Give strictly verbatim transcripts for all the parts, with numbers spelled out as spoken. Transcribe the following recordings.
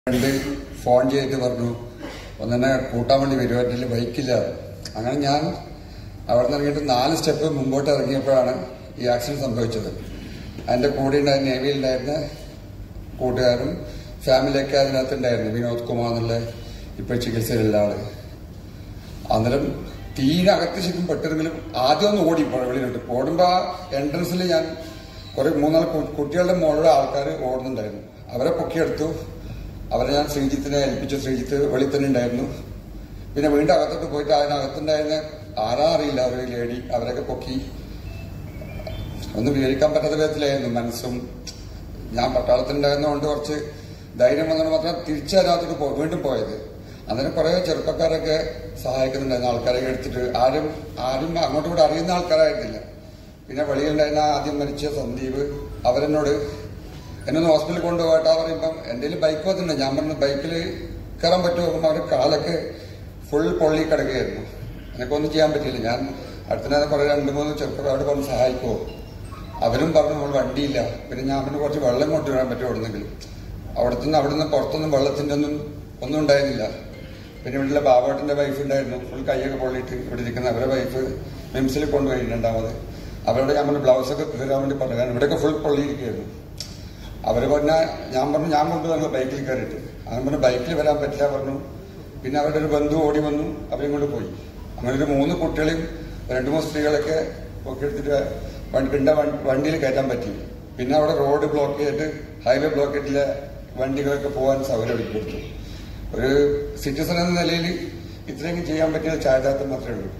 Phone ചെയ്തിട്ട് പറഞ്ഞു ഒന്നെന്നെ കൂട്ടാൻ വേണ്ടി വരുവാറ്റിൽ ബൈക്കില്ല. അങ്ങനെ ഞാൻ അവിടെ നിന്ന് ഇറങ്ങിയിട്ട് നാല് സ്റ്റെപ്പ് മുമ്പോട്ട് ഇറങ്ങിയപ്പോഴാണ് ഈ ആക്സിഡന്റ് സംഭവിച്ചത്. അതിൻ്റെ കൂടെ ഉണ്ടായിരുന്ന നേവിയിലുണ്ടായിരുന്ന കൂട്ടുകാരും ഫാമിലിയൊക്കെ അതിനകത്തുണ്ടായിരുന്നു. വിനോദ് കുമാർ എന്നുള്ള ഇപ്പോൾ ചികിത്സയിലുള്ള ആള്. അന്നേരം തീരെ അകത്ത് ശരിക്കും പെട്ടെങ്കിലും ആദ്യം ഒന്ന് ഓടി വെളിയിലോട്ട് ഓടുമ്പോൾ ആ എൻട്രൻസിൽ ഞാൻ കുറെ മൂന്നാല് കുട്ടികളുടെ മുകളിലെ ആൾക്കാർ ഓടുന്നുണ്ടായിരുന്നു. അവരെ പൊക്കിയെടുത്തു. അവരെ ഞാൻ ശ്രീജിത്തിനെ ഏൽപ്പിച്ചു. ശ്രീജിത്ത് വെളി തന്നെ ഉണ്ടായിരുന്നു. പിന്നെ വീണ്ടും അകത്തോട്ട് പോയിട്ട് അതിനകത്തുണ്ടായിരുന്ന ആരാ അറിയില്ല ഒരു ലേഡി, അവരൊക്കെ പൊക്കി. ഒന്നും വിവരിക്കാൻ പറ്റാത്ത വിധത്തിലായിരുന്നു മനസ്സും. ഞാൻ പട്ടാളത്തിലുണ്ടായിരുന്നതുകൊണ്ട് കുറച്ച് ധൈര്യം വന്നുകൊണ്ട് മാത്രം തിരിച്ചതിനകത്തോട്ട് പോ വീണ്ടും പോയത്. അന്നേരം കുറെ ചെറുപ്പക്കാരൊക്കെ സഹായിക്കുന്നുണ്ടായിരുന്നു. ആൾക്കാരൊക്കെ എടുത്തിട്ട് ആരും ആരും അങ്ങോട്ടും കൂടെ അറിയുന്ന ആൾക്കാരായിരുന്നില്ല. പിന്നെ വെളിയിലുണ്ടായിരുന്ന ആദ്യം മരിച്ച സന്ദീപ് അവരെന്നോട് എന്നൊന്ന് ഹോസ്പിറ്റലിൽ കൊണ്ടുപോകട്ടാ പറയുമ്പം എൻ്റെ ബൈക്ക് വന്നിട്ടുണ്ട്. ഞാൻ പറഞ്ഞു ബൈക്കിൽ കയറാൻ പറ്റുമോ നോക്കുമ്പോൾ അവർ കാലൊക്കെ ഫുൾ പൊള്ളി കിടക്കുകയായിരുന്നു. എനിക്കൊന്നും ചെയ്യാൻ പറ്റിയില്ല. ഞാൻ അടുത്ത കുറെ രണ്ട് മൂന്ന് ചെറുപ്പക്കാരോട് പറഞ്ഞ് സഹായിക്കുമോ? അവരും പറഞ്ഞു നമ്മൾ വണ്ടിയില്ല. പിന്നെ ഞാൻ പിന്നെ കുറച്ച് വെള്ളം കൊണ്ടുവരാൻ പറ്റുമോ എവിടുന്നെങ്കിലും. അവിടുന്ന് അവിടുന്ന് പുറത്തൊന്നും വെള്ളത്തിൻ്റെ ഒന്നും ഒന്നും ഉണ്ടായിരുന്നില്ല. പിന്നെ വീട്ടിലെ ബാബാട്ടിന്റെ വൈഫ് ഉണ്ടായിരുന്നു. ഫുൾ കൈയൊക്കെ പൊള്ളിയിട്ട് ഇവിടെ ഇരിക്കുന്ന അവരുടെ വൈഫ് മിംസിൽ കൊണ്ടുപോയി രണ്ടാമത്. അവരോട് ഞാൻ പറഞ്ഞു ബ്ലൗസൊക്കെ തരാൻ വേണ്ടി പറഞ്ഞു. കാരണം ഇവിടെയൊക്കെ ഫുൾ പൊള്ളിയിരിക്കുകയായിരുന്നു. അവർ പറഞ്ഞാൽ ഞാൻ പറഞ്ഞു ഞാൻ കൊണ്ടുവന്നു ബൈക്കിൽ കയറിയിട്ട്. അങ്ങനെ പറഞ്ഞു ബൈക്കിൽ വരാൻ പറ്റില്ല പറഞ്ഞു. പിന്നെ അവരുടെ ഒരു ബന്ധു ഓടി വന്നു, അവരെയും കൊണ്ട് പോയി. അങ്ങനെ ഒരു മൂന്ന് കുട്ടികളെയും രണ്ടു മൂന്ന് സ്ത്രീകളൊക്കെ ഒക്കെ എടുത്തിട്ട് പിന്നെ വണ്ടിയിൽ കയറ്റാൻ പറ്റി. പിന്നെ അവിടെ റോഡ് ബ്ലോക്ക് ചെയ്തിട്ട് ഹൈവേ ബ്ലോക്ക് ചെയ്തിട്ടുള്ള വണ്ടികളൊക്കെ പോകാൻ സൗകര്യം ഒരുക്കി കൊടുത്തു. ഒരു സിറ്റിസൺ എന്ന നിലയിൽ ഇത്രയും ചെയ്യാൻ പറ്റിയ ചായദാർത്ഥം മാത്രമേ ഉള്ളൂ.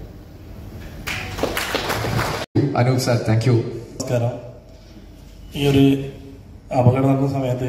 Anoop sir, thank you. നമസ്കാരം. ഈ ഒരു അപകടം നടന്ന സമയത്ത്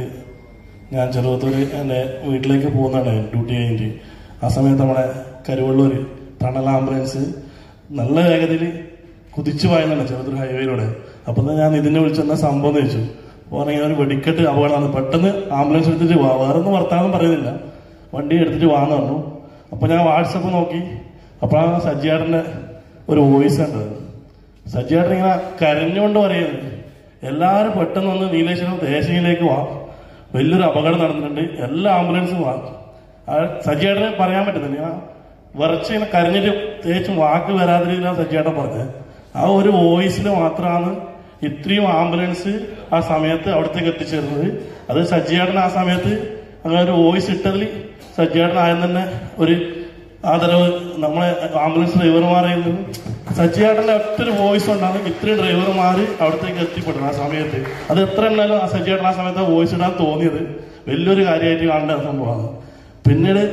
ഞാൻ ചെറുപ്പത്തൂർ എൻ്റെ വീട്ടിലേക്ക് പോകുന്നതാണ് ഡ്യൂട്ടി കഴിഞ്ഞിട്ട്. ആ സമയത്ത് നമ്മുടെ കരുവള്ളൂർ ടണൽ ആംബുലൻസ് നല്ല വേഗതയിൽ കുതിച്ചു പായുന്നുണ്ട് ചെറുത്തൂർ ഹൈവേയിലൂടെ. അപ്പം ഞാൻ ഇതിനെ വിളിച്ചെന്ന സംഭവം എന്ന് ചോദിച്ചു. പറഞ്ഞാൽ ഒരു വെടിക്കെട്ട് അപകടമാണ്. പെട്ടെന്ന് ആംബുലൻസ് എടുത്തിട്ട് വാ, വേറെ ഒന്നും വർത്താനം പറയുന്നില്ല, വണ്ടി എടുത്തിട്ട് വാന്ന് പറഞ്ഞു. അപ്പം ഞാൻ വാട്സപ്പ് നോക്കി. അപ്പോഴാണ് സജ്ജിയാടൻ്റെ ഒരു വോയിസ് കണ്ടത്. സജ്ജിയാടൻ ഇങ്ങനെ കരഞ്ഞുകൊണ്ട് പറയുന്നത്, എല്ലാവരും പെട്ടെന്ന് ഒന്ന് നീലേശ്വരം ദേശീയയിലേക്ക് വാ, വലിയൊരു അപകടം നടന്നിട്ടുണ്ട്, എല്ലാ ആംബുലൻസും വാ. സജ്ജിയാടന് പറയാൻ പറ്റുന്നില്ല. ഞാൻ വിറച്ച് ഇങ്ങനെ കരഞ്ഞിട്ട് തേച്ചും വാക്ക് വരാതിരിക്കാൻ സജ്ജിയാടൻ പറഞ്ഞത്. ആ ഒരു വോയിസിൽ മാത്രമാണ് ഇത്രയും ആംബുലൻസ് ആ സമയത്ത് അവിടത്തേക്ക് എത്തിച്ചേർന്നത്. അത് സജ്ജിയാടൻ ആ സമയത്ത് അങ്ങനെ ഒരു വോയിസ് ഇട്ടതിൽ സജ്ജിയാടൻ ആദ്യം തന്നെ ഒരു ആദരവ് നമ്മളെ ആംബുലൻസ് ഡ്രൈവർമാരായിരുന്നു. സജ്ജിയാടന്റെ ഒറ്റൊരു വോയിസ് കൊണ്ടാണ് ഇത്രയും ഡ്രൈവർമാർ അവിടത്തേക്ക് എത്തിപ്പെടുന്നത് ആ സമയത്ത്. അത് എത്ര ഉണ്ടായാലും ആ സജ്ജിയാടൻ ആ സമയത്ത് വോയിസ് ഇടാൻ തോന്നിയത് വലിയൊരു കാര്യമായിട്ട് കാണേണ്ട സംഭവമാണ്. പിന്നീട്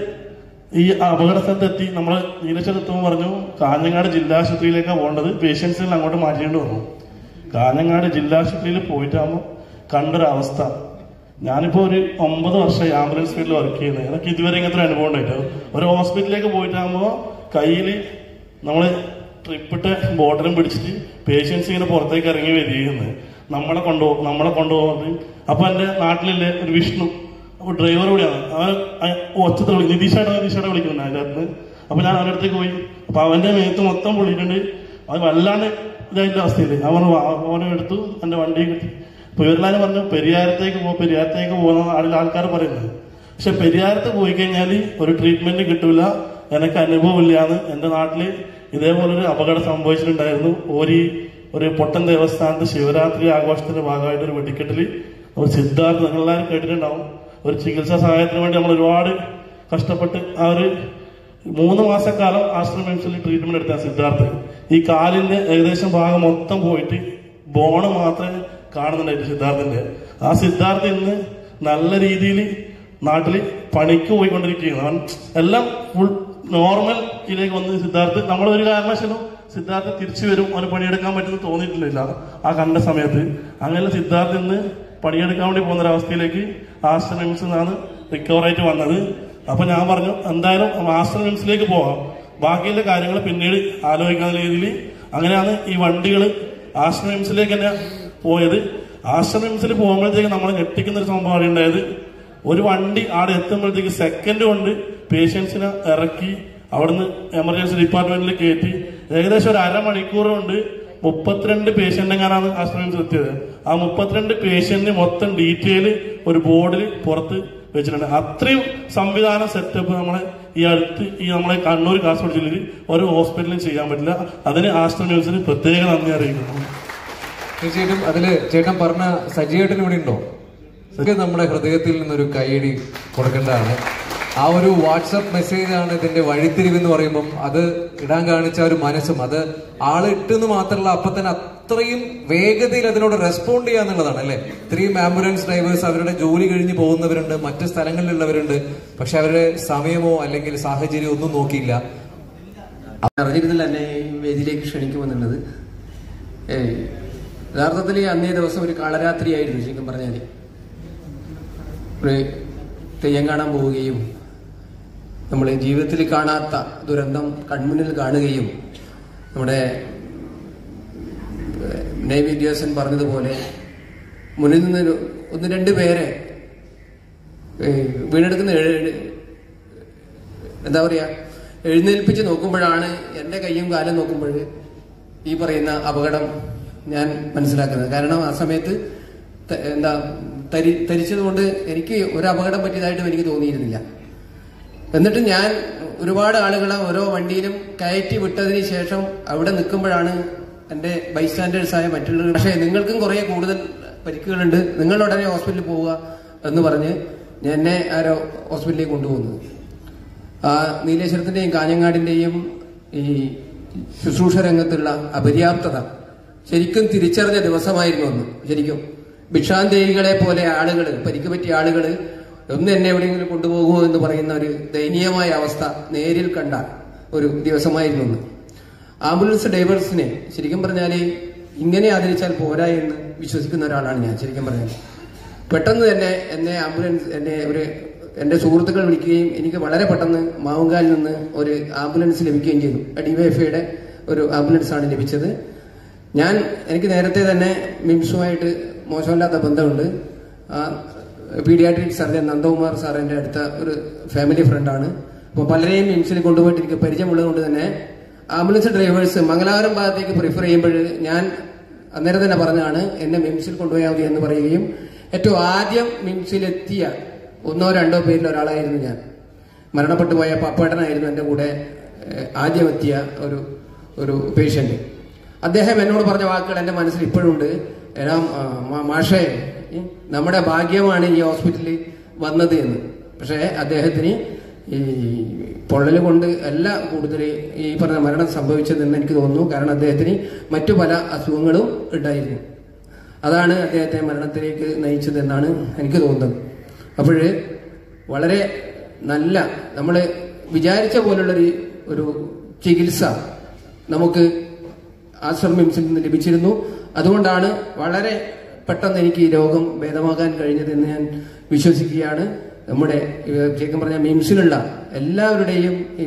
ഈ അപകട സ്ഥലത്തെത്തി നമ്മൾ നീലശ്വരത്തുമ്പോൾ പറഞ്ഞു കാഞ്ഞങ്ങാട് ജില്ലാശുപത്രിയിലേക്കാണ് പോകേണ്ടത്, പേഷ്യൻസിനെ അങ്ങോട്ട് മാറ്റേണ്ടി വന്നു. കാഞ്ഞങ്ങാട് ജില്ലാശുപത്രിയിൽ പോയിട്ടാകുമ്പോൾ കണ്ടൊരവസ്ഥ. ഞാനിപ്പോൾ ഒരു ഒമ്പത് വർഷമായി ആംബുലൻസ് ഫീൽഡിൽ വർക്ക് ചെയ്യുന്നത്. എനിക്ക് ഇതുവരെ ഇങ്ങനത്തെ അനുഭവം ഉണ്ടായിട്ട് ഒരു ഹോസ്പിറ്റലിലേക്ക് പോയിട്ടാകുമ്പോൾ കയ്യിൽ നമ്മൾ ട്രിപ്പിട്ട് ബോട്ടിലും പിടിച്ചിട്ട് പേഷ്യൻസ് ഇങ്ങനെ പുറത്തേക്ക് ഇറങ്ങി വരികയെന്ന് നമ്മളെ കൊണ്ടുപോകും നമ്മളെ കൊണ്ടുപോകുന്നത്. അപ്പൊ എൻ്റെ നാട്ടിലെ ഒരു വിഷ്ണു ഡ്രൈവർ കൂടിയാണ്. അവൻ ഒച്ചത്തിൽ വിളിക്കും, നിതീഷായിട്ട് നിതീഷായിട്ട് വിളിക്കുന്നത് അതിൻ്റെ അടുത്ത്. അപ്പൊ ഞാൻ അവൻ്റെ അടുത്തേക്ക് പോയി. അപ്പൊ അവന്റെ മേത്ത് മൊത്തം പൊള്ളിയിട്ടുണ്ട്. അത് വല്ലാണ്ട് ഇതായിട്ട് അവസ്ഥയില് അവൻ അവനെ എടുത്തു എൻ്റെ വണ്ടി കിട്ടി. അപ്പൊ ഇവരെല്ലാരും പറഞ്ഞു പെരിയാരത്തേക്ക് പോ പെരിയാരത്തേക്ക് പോകുന്ന ആളിൽ ആൾക്കാർ പറയുന്നത്. പക്ഷെ പെരിയാരത്ത് പോയി കഴിഞ്ഞാൽ ഒരു ട്രീറ്റ്മെന്റ് കിട്ടൂല, എനിക്ക് അനുഭവമില്ലാന്ന്. എൻ്റെ നാട്ടില് ഇതേപോലൊരു അപകടം സംഭവിച്ചിട്ടുണ്ടായിരുന്നു. ഒരു ഒരു പൊട്ടൻ ദേവസ്ഥാനത്ത് ശിവരാത്രി ആഘോഷത്തിന്റെ ഭാഗമായിട്ട് ഒരു വെടിക്കെട്ടിൽ ഒരു സിദ്ധാർത്ഥ്, നിങ്ങളെല്ലാവരും കേട്ടിട്ടുണ്ടാവും, ഒരു ചികിത്സാ സഹായത്തിന് വേണ്ടി നമ്മൾ ഒരുപാട് കഷ്ടപ്പെട്ട് ആ ഒരു മൂന്ന് മാസക്കാലം ആശ്രമിച്ചിൽ ട്രീറ്റ്മെന്റ് എടുത്ത സിദ്ധാർത്ഥ് ഈ കാലിന്റെ ഏകദേശം ഭാഗം മൊത്തം പോയിട്ട് ബോണ് മാത്രമേ കാണുന്നുണ്ടായിട്ട് സിദ്ധാർത്ഥിന്റെ. ആ സിദ്ധാർത്ഥ് ഇന്ന് നല്ല രീതിയിൽ നാട്ടില് പണിക്ക് പോയിക്കൊണ്ടിരിക്കുകയാണ്. അവൻ എല്ലാം ഫുൾ നോർമൽ ഇതിലേക്ക് വന്ന് സിദ്ധാർത്ഥ് നമ്മൾ ഒരു കാരണവശാലും സിദ്ധാർത്ഥ് തിരിച്ചു വരും, അവന് പണിയെടുക്കാൻ പറ്റുമെന്ന് തോന്നിയിട്ടില്ല ആ കണ്ട സമയത്ത്. അങ്ങനെ സിദ്ധാർത്ഥ് ഇന്ന് പണിയെടുക്കാൻ വേണ്ടി പോകുന്ന ഒരവസ്ഥയിലേക്ക് ആസ്റ്റർ നിംസിൽ നിന്നാണ് റിക്കവർ ആയിട്ട് വന്നത്. അപ്പൊ ഞാൻ പറഞ്ഞു എന്തായാലും ആസ്റ്റർ നിംസിലേക്ക് പോകാം, ബാക്കിയുള്ള കാര്യങ്ങൾ പിന്നീട് ആലോചിക്കുന്ന രീതിയിൽ. അങ്ങനെയാണ് ഈ വണ്ടികൾ ആസ്റ്റർ നിംസിലേക്ക് തന്നെ പോയത്. ആസ്റ്റർ നിംസിൽ പോകുമ്പോഴത്തേക്ക് നമ്മൾ ഞെട്ടിക്കുന്ന ഒരു സംഭവമാണ് ഉണ്ടായത്. ഒരു വണ്ടി അവിടെ എത്തുമ്പോഴത്തേക്ക് സെക്കൻഡ് കൊണ്ട് പേഷ്യൻസിനെ ഇറക്കി അവിടുന്ന് എമർജൻസി ഡിപ്പാർട്ട്മെന്റിൽ കയറ്റി ഏകദേശം ഒരു അരമണിക്കൂർ കൊണ്ട് മുപ്പത്തിരണ്ട് പേഷ്യന്റെങ്ങാനാണ് ആശ്രമിച്ച് എത്തിയത്. ആ മുപ്പത്തിരണ്ട് പേഷ്യന്റിന് മൊത്തം ഡീറ്റെയിൽ ഒരു ബോർഡിൽ പുറത്ത് വെച്ചിട്ടുണ്ട്. അത്രയും സംവിധാന സെറ്റപ്പ് നമ്മളെ ഈ അടുത്ത് ഈ നമ്മളെ കണ്ണൂർ കാസർഗോഡ് ജില്ലയിൽ ഒരു ഹോസ്പിറ്റലിൽ ചെയ്യാൻ പറ്റില്ല. അതിന് ആസ്ട്രോ ന്യൂസിന് പ്രത്യേക നന്ദി അറിയിക്കുന്നു. തീർച്ചയായിട്ടും അതില് ചേട്ടൻ പറഞ്ഞ സജിയേട്ടൻ ഇവിടെ ഉണ്ടോ? നമ്മുടെ ഹൃദയത്തിൽ നിന്നൊരു കൈയടി കൊടുക്കേണ്ടതാണ്. ആ ഒരു വാട്സപ്പ് മെസ്സേജാണ് ഇതിന്റെ വഴിത്തിരിവ് എന്ന് പറയുമ്പം അത് ഇടാൻ കാണിച്ച ഒരു മനസ്സും, അത് ആള് ഇട്ടെന്ന് മാത്രമല്ല അപ്പൊ തന്നെ അത്രയും വേഗതയിൽ അതിനോട് റെസ്പോണ്ട് ചെയ്യാന്നുള്ളതാണ് അല്ലെ. ഇത്രയും ആംബുലൻസ് ഡ്രൈവേഴ്സ് അവരുടെ ജോലി കഴിഞ്ഞ് പോകുന്നവരുണ്ട്, മറ്റു സ്ഥലങ്ങളിലുള്ളവരുണ്ട്, പക്ഷെ അവരുടെ സമയമോ അല്ലെങ്കിൽ സാഹചര്യമോ ഒന്നും നോക്കിയില്ല. അറിഞ്ഞിരുന്നില്ല എന്നെ ഈ വേദിയിലേക്ക് ക്ഷണിക്കുമെന്നുള്ളത്. യഥാർത്ഥത്തിൽ അന്നേ ദിവസം ഒരു കാളരാത്രിയായിരുന്നു ശരിക്കും പറഞ്ഞാൽ. ഒരു തെയ്യം കാണാൻ പോവുകയും നമ്മൾ ജീവിതത്തിൽ കാണാത്ത ദുരന്തം കൺമുന്നിൽ കാണുകയും നമ്മുടെ നേവി ഉദ്യോഗസ്ഥൻ പറഞ്ഞതുപോലെ മുന്നിൽ നിന്ന് ഒന്ന് രണ്ട് പേരെ വീണെടുക്കുന്ന എന്താ പറയാ എഴുന്നേൽപ്പിച്ച് നോക്കുമ്പോഴാണ് എൻ്റെ കയ്യും കാലും നോക്കുമ്പോൾ ഈ പറയുന്ന അപകടം ഞാൻ മനസ്സിലാക്കുന്നത്. കാരണം ആ സമയത്ത് എന്താ തരി തരിച്ചതുകൊണ്ട് എനിക്ക് ഒരു അപകടം പറ്റിയതായിട്ടും എനിക്ക് തോന്നിയിരുന്നില്ല. എന്നിട്ട് ഞാൻ ഒരുപാട് ആളുകളെ ഓരോ വണ്ടിയിലും കയറ്റി വിട്ടതിന് ശേഷം അവിടെ നിൽക്കുമ്പോഴാണ് എൻ്റെ ബൈസ്റ്റാൻഡേഴ്സായ മറ്റുള്ളവർ പക്ഷേ നിങ്ങൾക്കും കുറേ കൂടുതൽ പരിക്കുകളുണ്ട്, നിങ്ങൾ ഉടനെ ഹോസ്പിറ്റലിൽ പോവുക എന്ന് പറഞ്ഞ് ഞാൻ എന്നെ ആരോ ഹോസ്പിറ്റലിലേക്ക് കൊണ്ടുപോകുന്നത്. ആ നീലേശ്വരത്തിൻ്റെയും കാഞ്ഞങ്ങാടിൻ്റെയും ഈ ശുശ്രൂഷ രംഗത്തുള്ള അപര്യാപ്തത ശരിക്കും തിരിച്ചറിഞ്ഞ ദിവസമായിരുന്നു അന്ന്. ശരിക്കും ഭിക്ഷാന്തേഹികളെ പോലെ ആളുകൾ, പരിക്ക് പറ്റിയ ആളുകൾ ഒന്ന് എന്നെ എവിടെയെങ്കിലും കൊണ്ടുപോകുമോ എന്ന് പറയുന്ന ഒരു ദയനീയമായ അവസ്ഥ നേരിൽ കണ്ട ഒരു ദിവസമായിരുന്നു അന്ന്. ആംബുലൻസ് ഡ്രൈവേഴ്സിനെ ശരിക്കും പറഞ്ഞാൽ ഇങ്ങനെ ആദരിച്ചാൽ പോരാ എന്ന് വിശ്വസിക്കുന്ന ഒരാളാണ് ഞാൻ. ശരിക്കും പറഞ്ഞാൽ പെട്ടെന്ന് തന്നെ എന്നെ ആംബുലൻസ് എന്നെ ഒരു എൻ്റെ സുഹൃത്തുക്കൾ വിളിക്കുകയും എനിക്ക് വളരെ പെട്ടെന്ന് മാവുങ്കാലിൽ നിന്ന് ഒരു ആംബുലൻസ് ലഭിക്കുകയും ചെയ്തു. ഡിവൈഎഫ്ഐയുടെ ഒരു ആംബുലൻസാണ് ലഭിച്ചത്. ഞാൻ എനിക്ക് നേരത്തെ തന്നെ മിംസുമായിട്ട് മോശമില്ലാത്ത ബന്ധമുണ്ട്. പീഡിയാട്രിക് സർജൻ നന്ദകുമാർ സാർ എൻ്റെ അടുത്ത ഒരു ഫാമിലി ഫ്രണ്ടാണ്. അപ്പോൾ പലരെയും മിംസിൽ കൊണ്ടുപോയിട്ട് എനിക്ക് പരിചയമുള്ളതുകൊണ്ട് തന്നെ ആംബുലൻസ് ഡ്രൈവേഴ്സ് മംഗലാപുരം ഭാഗത്തേക്ക് പ്രിഫർ ചെയ്യുമ്പോൾ ഞാൻ അന്നേരം തന്നെ പറഞ്ഞാണ് എന്നെ മിംസിൽ കൊണ്ടുപോയാൽ മതി എന്ന് പറയുകയും ഏറ്റവും ആദ്യം മിംസിലെത്തിയ ഒന്നോ രണ്ടോ പേരിൽ ഒരാളായിരുന്നു ഞാൻ. മരണപ്പെട്ടു പോയ പപ്പേട്ടനായിരുന്നു എൻ്റെ കൂടെ ആദ്യം എത്തിയ ഒരു ഒരു പേഷ്യന്റ്. അദ്ദേഹം എന്നോട് പറഞ്ഞ വാക്കുകൾ എൻ്റെ മനസ്സിൽ ഇപ്പോഴുണ്ട്. ഏതാ മാഷേ, നമ്മുടെ ഭാഗ്യമാണ് ഈ ഹോസ്പിറ്റലിൽ വന്നത് എന്ന്. പക്ഷേ അദ്ദേഹത്തിന് ഈ പൊള്ളൽ കൊണ്ട് അല്ല കൂടുതൽ ഈ പറഞ്ഞ മരണം സംഭവിച്ചതെന്ന് എനിക്ക് തോന്നുന്നു. കാരണം അദ്ദേഹത്തിന് മറ്റു പല അസുഖങ്ങളും ഉണ്ടായിരുന്നു. അതാണ് അദ്ദേഹത്തെ മരണത്തിലേക്ക് നയിച്ചതെന്നാണ് എനിക്ക് തോന്നുന്നത്. അപ്പോൾ വളരെ നല്ല നമ്മൾ വിചാരിച്ച പോലുള്ളൊരു ഒരു ചികിത്സ നമുക്ക് ആശ്രമ മിംസിൽ നിന്ന് ലഭിച്ചിരുന്നു. അതുകൊണ്ടാണ് വളരെ പെട്ടെന്ന് എനിക്ക് ഈ രോഗം ഭേദമാക്കാൻ കഴിഞ്ഞതെന്ന് ഞാൻ വിശ്വസിക്കുകയാണ്. നമ്മുടെ ശരിക്കും പറഞ്ഞാൽ മിംസിലുള്ള എല്ലാവരുടെയും ഈ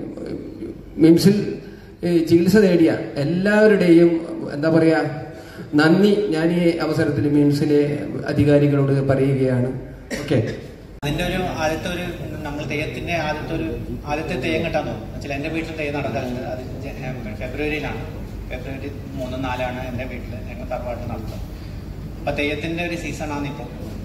മിംസിൽ ചികിത്സ നേടിയ എല്ലാവരുടെയും എന്താ പറയാ നന്ദി ഞാൻ ഈ അവസരത്തിൽ മിംസിലെ അധികാരികളോട് പറയുകയാണ്. ഓക്കെ, അതിന്റെ ഒരു ആദ്യത്തെ ഒരു നമ്മൾ തെയ്യത്തിന്റെ ആദ്യത്തെ ഒരു ആദ്യത്തെ തെയ്യം കെട്ടാൻ തോന്നും വെച്ചാൽ എന്റെ വീട്ടിൽ തെയ്യം നടക്കാറുണ്ട്. അത് ഫെബ്രുവരിയിലാണ്. ഫെബ്രുവരി മൂന്ന് നാലാണ് എന്റെ വീട്ടിൽ ഞങ്ങൾ തറവാട്ട് നടത്തുന്നത്. അപ്പൊ തെയ്യത്തിന്റെ ഒരു സീസണാണ് ഇപ്പൊ.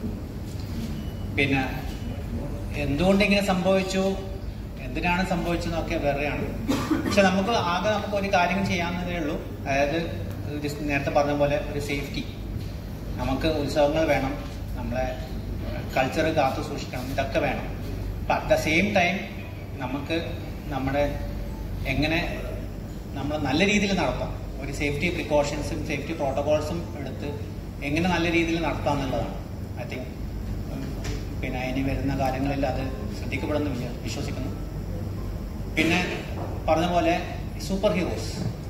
പിന്നെ എന്തുകൊണ്ട് ഇങ്ങനെ സംഭവിച്ചു, എന്തിനാണ് സംഭവിച്ചതെന്നൊക്കെ വേറെയാണ്. പക്ഷെ നമുക്ക് ആകെ നമുക്ക് ഒരു കാര്യം ചെയ്യാവുന്നതേ ഉള്ളൂ. അതായത് നേരത്തെ പറഞ്ഞ പോലെ ഒരു സേഫ്റ്റി. നമുക്ക് ഉത്സവങ്ങൾ വേണം, നമ്മളെ കൾച്ചർ കാത്തു സൂക്ഷിക്കണം, ഇതൊക്കെ വേണം. അപ്പം അറ്റ് ദ സെയിം ടൈം നമുക്ക് നമ്മുടെ എങ്ങനെ നമ്മൾ നല്ല രീതിയിൽ നടത്താം, ഒരു സേഫ്റ്റി പ്രിക്കോഷൻസും സേഫ്റ്റി പ്രോട്ടോകോൾസും എടുത്ത് എങ്ങനെ നല്ല രീതിയിൽ നടത്താം എന്നുള്ളതാണ്. ഐ തിങ്ക് പിന്നെ ഇനി വരുന്ന കാര്യങ്ങളിൽ അത് ശ്രദ്ധിക്കപ്പെടുമെന്ന് വിശ്വസിക്കുന്നു. പിന്നെ പറഞ്ഞ പോലെ സൂപ്പർ ഹീറോസ്,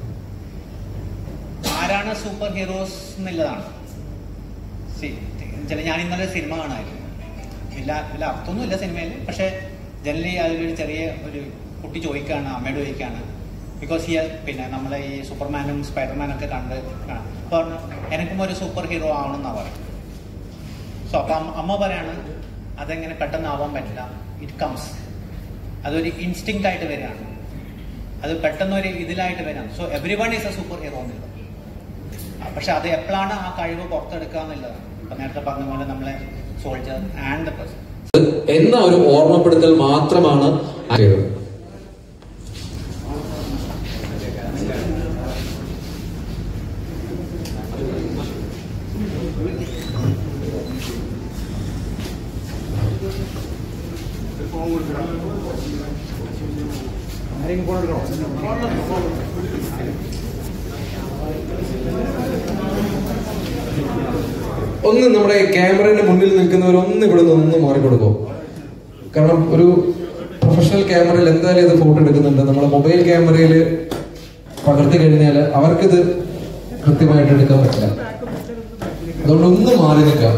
ആരാണ് സൂപ്പർ ഹീറോസ് എന്നുള്ളതാണ്. ചില ഞാൻ ഇന്നലെ സിനിമ കാണായിരുന്നു. ഇല്ല ഇല്ല അർത്ഥമൊന്നുമില്ല സിനിമയിൽ. പക്ഷെ ജനറലി അതിലൊരു ചെറിയ ഒരു കുട്ടി ചോദിക്കുകയാണ്, അമ്മയോട് ചോദിക്കുകയാണ്, ബിക്കോസ് ഈ പിന്നെ നമ്മളെ ഈ സൂപ്പർമാനും സ്പൈഡർമാനും ഒക്കെ കണ്ട് അപ്പൊ എനിക്കും ഒരു സൂപ്പർ ഹീറോ ആവണമെന്നാണ് പറയുന്നത്. സോ അപ്പൊ അമ്മ പറയാണ് അതെങ്ങനെ പെട്ടെന്ന് ആവാൻ പറ്റില്ല, ഇറ്റ് കംസ്. അതൊരു ഇൻസ്റ്റിങ്ക്റ്റ് ആയിട്ട് വരികയാണ്, അത് പെട്ടെന്ന് ഒരു ഇതിലായിട്ട് വരികയാണ്. So everyone is a superhero എന്നുള്ളത്. പക്ഷെ അത് എപ്പോഴാണ് ആ കഴിവ് പുറത്തെടുക്കുക എന്നുള്ളതാണ്. ഇപ്പൊ നേരത്തെ പറഞ്ഞ പോലെ നമ്മളെ സോൾജർ ആൻഡ് ദ പേഴ്സൺ എന്ന ഒരു ഓർമ്മപ്പെടുത്തൽ മാത്രമാണ് ചെയ്തത്. ഒന്ന് നമ്മുടെ ക്യാമറയുടെ മുന്നിൽ നിൽക്കുന്നവർ ഒന്ന് ഇവിടെ നിന്ന് ഒന്ന് മാറിക്കൊടുക്കും. കാരണം ഒരു പ്രൊഫഷണൽ ക്യാമറയിൽ എന്തായാലും ഇത് ഫോട്ടോ എടുക്കുന്നുണ്ട്. നമ്മുടെ മൊബൈൽ ക്യാമറയിൽ പകർത്തി കഴിഞ്ഞാൽ അവർക്കിത് കൃത്യമായിട്ട് എടുക്കാൻ പറ്റില്ല. അതുകൊണ്ട് ഒന്ന് മാറി നിൽക്കാം.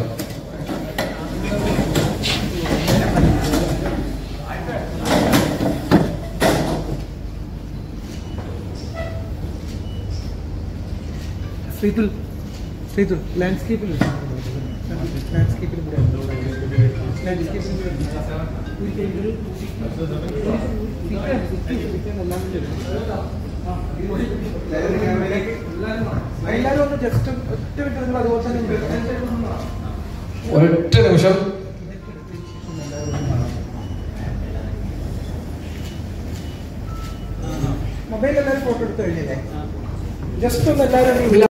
ശ്രീതുൽ ശ്രീതുൽ ലാൻഡ്സ്കേപ്പിൽ ലാൻഡ്സ്കേപ്പിൽ കൂടെ ലാൻഡ്സ്കേപ്പിൽ എല്ലാവരും ഒന്ന് ജസ്റ്റ് ഒറ്റ മിനിറ്റ് നിങ്ങൾ അതുപോലെ തന്നെ ഒരൊറ്റ നിമിഷം. മൊബൈൽ എല്ലാവരും ഫോട്ടോ എടുത്തു കഴിഞ്ഞില്ലേ? ജസ്റ്റ് ഒന്ന് എല്ലാവരും